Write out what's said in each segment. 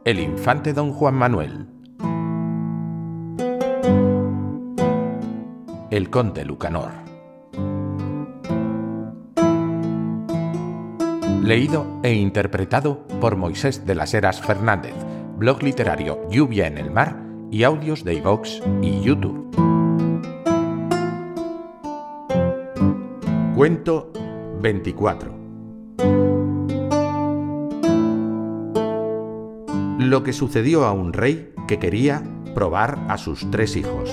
el infante don Juan Manuel. El conde Lucanor. Leído e interpretado por Moisés de las Heras Fernández, blog literario Lluvia en el Mar y audios de iVoox y YouTube. Cuento 24. Lo que sucedió a un rey que quería probar a sus 3 hijos.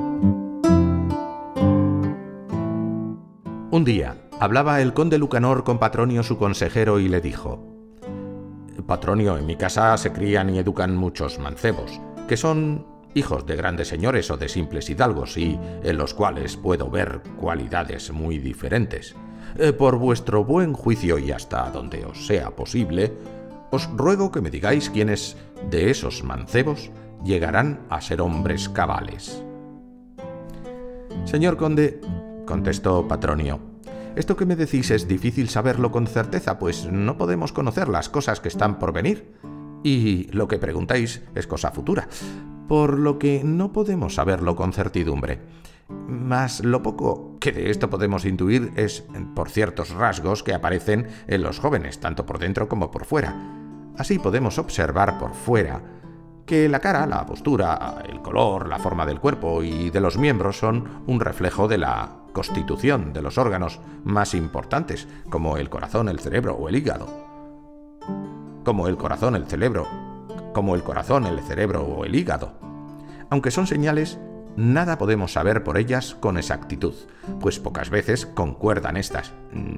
Un día hablaba el conde Lucanor con Patronio su consejero y le dijo: Patronio, en mi casa se crían y educan muchos mancebos, que son hijos de grandes señores o de simples hidalgos y en los cuales puedo ver cualidades muy diferentes. Por vuestro buen juicio y hasta donde os sea posible, os ruego que me digáis quiénes de esos mancebos llegarán a ser hombres cabales. Señor conde, contestó Patronio, esto que me decís es difícil saberlo con certeza, pues no podemos conocer las cosas que están por venir, y lo que preguntáis es cosa futura, por lo que no podemos saberlo con certidumbre. Mas lo poco que de esto podemos intuir es por ciertos rasgos que aparecen en los jóvenes, tanto por dentro como por fuera. Así podemos observar por fuera que la cara, la postura, el color, la forma del cuerpo y de los miembros son un reflejo de la constitución de los órganos más importantes, como el corazón, el cerebro o el hígado. Como el corazón, el cerebro o el hígado. Aunque son señales, nada podemos saber por ellas con exactitud, pues pocas veces concuerdan estas,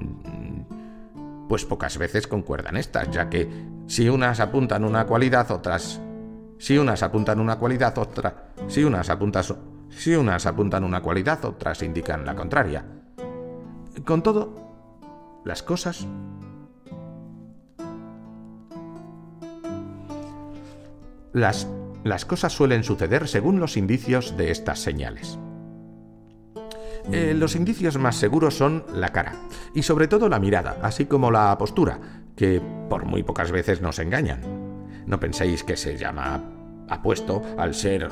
ya que si unas apuntan una cualidad, otras indican la contraria. Con todo, las cosas suelen suceder según los indicios de estas señales. Los indicios más seguros son la cara, y sobre todo la mirada, así como la postura, que por muy pocas veces nos engañan. No penséis que se llama apuesto al ser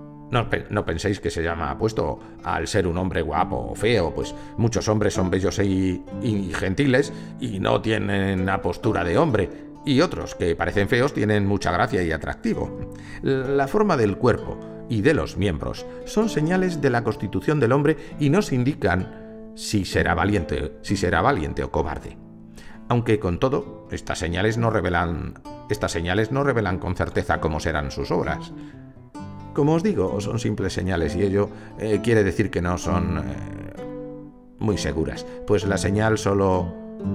un hombre guapo o feo, pues muchos hombres son bellos y gentiles y no tienen la postura de hombre, y otros que parecen feos tienen mucha gracia y atractivo. La forma del cuerpo y de los miembros son señales de la constitución del hombre y nos indican si será valiente o cobarde. Aunque con todo, estas señales no revelan con certeza cómo serán sus obras. Como os digo, son simples señales y ello quiere decir que no son muy seguras, pues la señal solo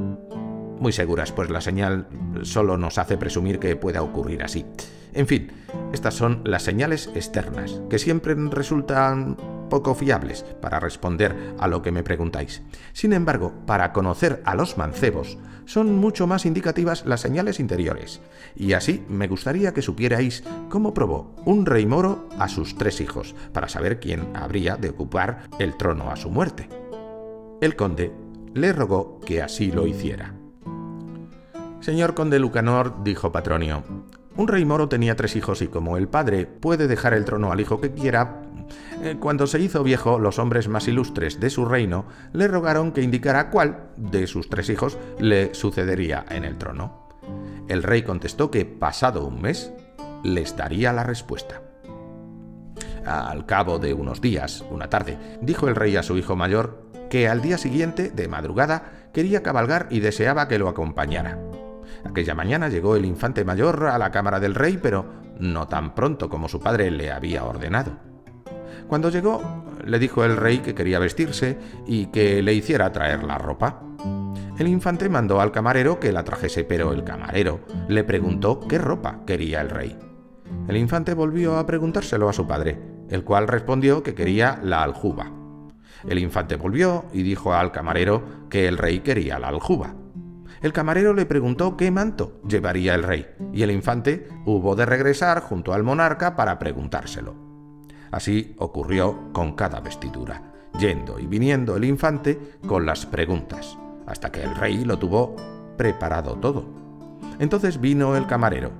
nos hace presumir que pueda ocurrir así. En fin, estas son las señales externas, que siempre resultan poco fiables para responder a lo que me preguntáis. Sin embargo, para conocer a los mancebos, son mucho más indicativas las señales interiores, y así me gustaría que supierais cómo probó un rey moro a sus 3 hijos, para saber quién habría de ocupar el trono a su muerte. El conde le rogó que así lo hiciera. Señor conde Lucanor, dijo Patronio, un rey moro tenía 3 hijos y como el padre puede dejar el trono al hijo que quiera, cuando se hizo viejo, los hombres más ilustres de su reino le rogaron que indicara cuál de sus 3 hijos le sucedería en el trono. El rey contestó que pasado un mes les daría la respuesta. Al cabo de unos días, una tarde, dijo el rey a su hijo mayor que al día siguiente, de madrugada, quería cabalgar y deseaba que lo acompañara. Aquella mañana llegó el infante mayor a la cámara del rey, pero no tan pronto como su padre le había ordenado. Cuando llegó, le dijo el rey que quería vestirse y que le hiciera traer la ropa. El infante mandó al camarero que la trajese, pero el camarero le preguntó qué ropa quería el rey. El infante volvió a preguntárselo a su padre, el cual respondió que quería la aljuba. El infante volvió y dijo al camarero que el rey quería la aljuba. El camarero le preguntó qué manto llevaría el rey, y el infante hubo de regresar junto al monarca para preguntárselo. Así ocurrió con cada vestidura, yendo y viniendo el infante con las preguntas, hasta que el rey lo tuvo preparado todo. Entonces vino el camarero,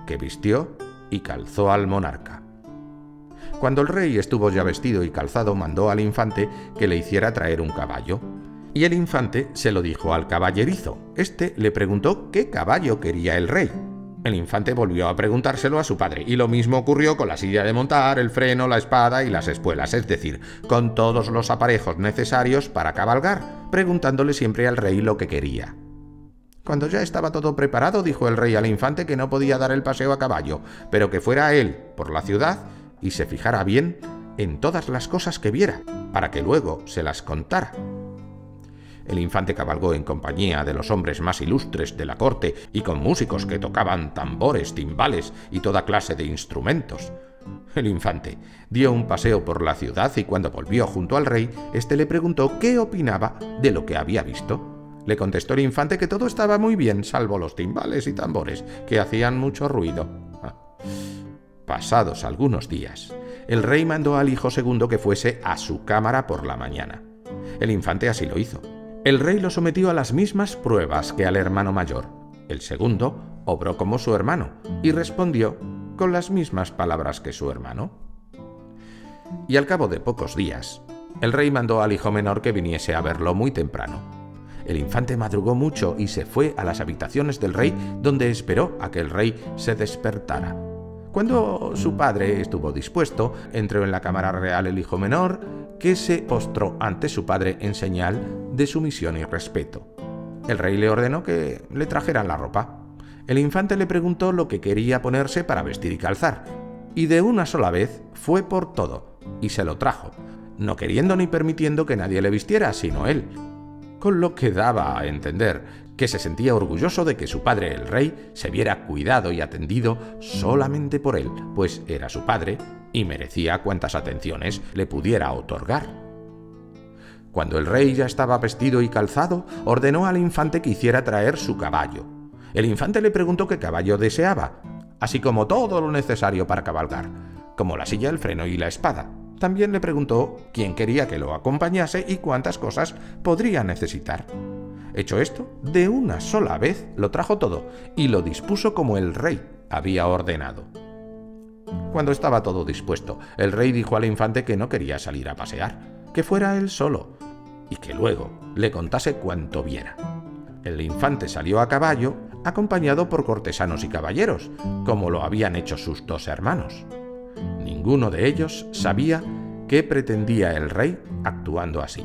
que vistió y calzó al monarca. Cuando el rey estuvo ya vestido y calzado, mandó al infante que le hiciera traer un caballo. Y el infante se lo dijo al caballerizo. Este le preguntó qué caballo quería el rey. El infante volvió a preguntárselo a su padre, y lo mismo ocurrió con la silla de montar, el freno, la espada y las espuelas, es decir, con todos los aparejos necesarios para cabalgar, preguntándole siempre al rey lo que quería. Cuando ya estaba todo preparado, dijo el rey al infante que no podía dar el paseo a caballo, pero que fuera él por la ciudad y se fijara bien en todas las cosas que viera, para que luego se las contara. El infante cabalgó en compañía de los hombres más ilustres de la corte y con músicos que tocaban tambores, timbales y toda clase de instrumentos. El infante dio un paseo por la ciudad y cuando volvió junto al rey, éste le preguntó qué opinaba de lo que había visto. Le contestó el infante que todo estaba muy bien, salvo los timbales y tambores, que hacían mucho ruido. Pasados algunos días, el rey mandó al hijo segundo que fuese a su cámara por la mañana. El infante así lo hizo. El rey lo sometió a las mismas pruebas que al hermano mayor. El segundo obró como su hermano y respondió con las mismas palabras que su hermano. Y al cabo de pocos días, el rey mandó al hijo menor que viniese a verlo muy temprano. El infante madrugó mucho y se fue a las habitaciones del rey, donde esperó a que el rey se despertara. Cuando su padre estuvo dispuesto, entró en la cámara real el hijo menor, que se postró ante su padre en señal de sumisión y respeto. El rey le ordenó que le trajeran la ropa. El infante le preguntó lo que quería ponerse para vestir y calzar, y de una sola vez fue por todo, y se lo trajo, no queriendo ni permitiendo que nadie le vistiera, sino él, con lo que daba a entender que se sentía orgulloso de que su padre, el rey, se viera cuidado y atendido solamente por él, pues era su padre y merecía cuantas atenciones le pudiera otorgar. Cuando el rey ya estaba vestido y calzado, ordenó al infante que hiciera traer su caballo. El infante le preguntó qué caballo deseaba, así como todo lo necesario para cabalgar, como la silla, el freno y la espada. También le preguntó quién quería que lo acompañase y cuántas cosas podría necesitar. Hecho esto, de una sola vez lo trajo todo y lo dispuso como el rey había ordenado. Cuando estaba todo dispuesto, el rey dijo al infante que no quería salir a pasear, que fuera él solo y que luego le contase cuanto viera. El infante salió a caballo, acompañado por cortesanos y caballeros, como lo habían hecho sus dos hermanos. Ninguno de ellos sabía qué pretendía el rey actuando así.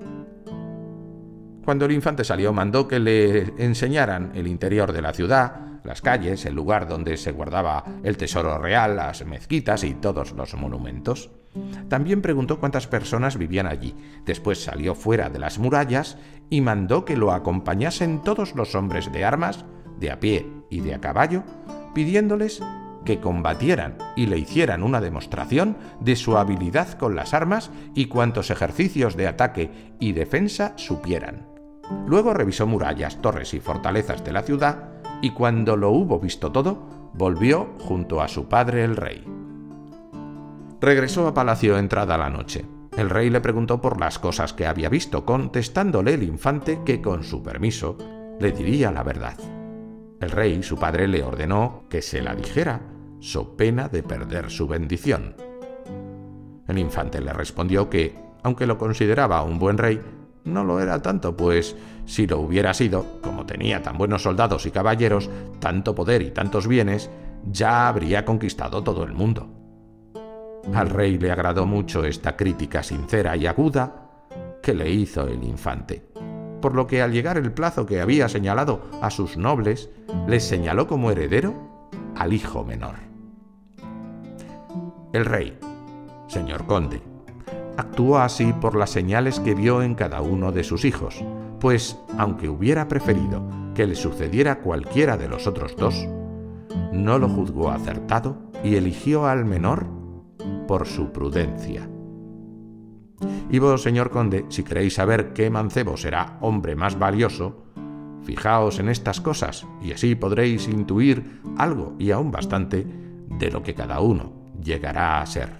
Cuando el infante salió, mandó que le enseñaran el interior de la ciudad, las calles, el lugar donde se guardaba el tesoro real, las mezquitas y todos los monumentos. También preguntó cuántas personas vivían allí. Después salió fuera de las murallas y mandó que lo acompañasen todos los hombres de armas, de a pie y de a caballo, pidiéndoles que combatieran y le hicieran una demostración de su habilidad con las armas y cuantos ejercicios de ataque y defensa supieran. Luego revisó murallas, torres y fortalezas de la ciudad y cuando lo hubo visto todo, volvió junto a su padre el rey. Regresó a palacio entrada la noche. El rey le preguntó por las cosas que había visto, contestándole el infante que con su permiso le diría la verdad. El rey, su padre, le ordenó que se la dijera, so pena de perder su bendición. El infante le respondió que, aunque lo consideraba un buen rey, no lo era tanto, pues si lo hubiera sido, como tenía tan buenos soldados y caballeros, tanto poder y tantos bienes, ya habría conquistado todo el mundo. Al rey le agradó mucho esta crítica sincera y aguda que le hizo el infante, por lo que al llegar el plazo que había señalado a sus nobles, les señaló como heredero al hijo menor. El rey, señor conde, actuó así por las señales que vio en cada uno de sus hijos, pues, aunque hubiera preferido que le sucediera cualquiera de los otros dos, no lo juzgó acertado y eligió al menor por su prudencia. Y vos, señor conde, si queréis saber qué mancebo será hombre más valioso, fijaos en estas cosas y así podréis intuir algo y aún bastante de lo que cada uno llegará a ser.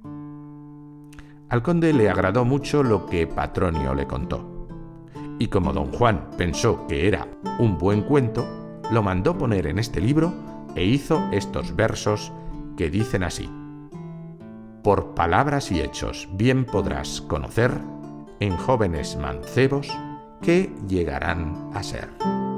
Al conde le agradó mucho lo que Patronio le contó, y como don Juan pensó que era un buen cuento, lo mandó poner en este libro e hizo estos versos que dicen así: por palabras y hechos bien podrás conocer en jóvenes mancebos qué llegarán a ser.